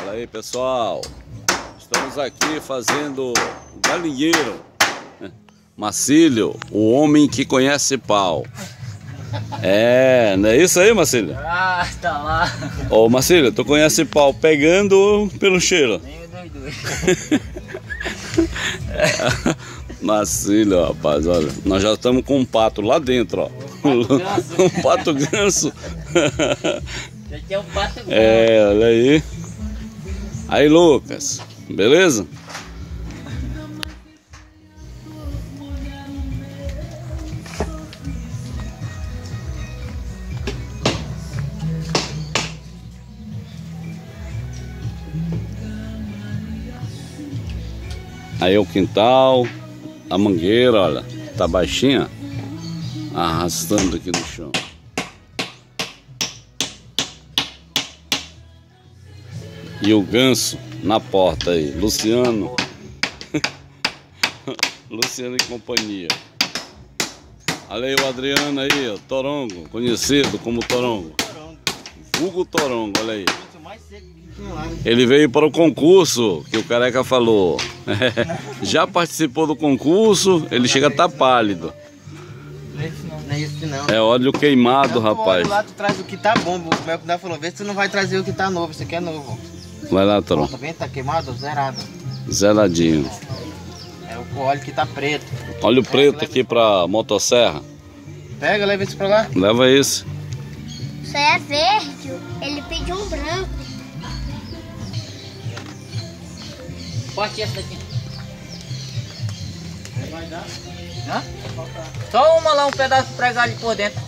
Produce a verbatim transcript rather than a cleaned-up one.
Fala aí, pessoal, estamos aqui fazendo o galinheiro. Marcílio, o homem que conhece pau. É, não é isso aí, Marcílio? Ah, tá lá. Ô, Marcílio, tu conhece pau pegando ou pelo cheiro? Nem dois dois. Marcílio, rapaz, olha, nós já estamos com um pato lá dentro, ó. Um pato ganso. Já tem um pato ganso. É, olha aí. Aí, Lucas, beleza? Aí o quintal, a mangueira, olha, tá baixinha, arrastando aqui no chão. E o ganso na porta aí, Luciano. Luciano e companhia. Olha aí o Adriano aí, ó, Torongo, conhecido como Torongo. Hugo Torongo, olha aí. Ele veio para o concurso que o Careca falou. Já participou do concurso, ele chega a estar pálido. Não é isso não. É óleo queimado, Não, rapaz. lá tu traz o que tá bom, o meu cuidado falou, vê se tu não vai trazer o que tá novo, isso aqui é novo. Vai lá, Torongo. Tá vendo? Tá queimado, zerado. Zeladinho. É o óleo que tá preto. Óleo preto aqui pra motosserra. Pega, leva isso pra lá. Leva esse. Isso aí é verde, ele pediu um branco. Corte essa daqui. Vai dar? Hã? Só uma lá, um pedaço de pregar ali por dentro.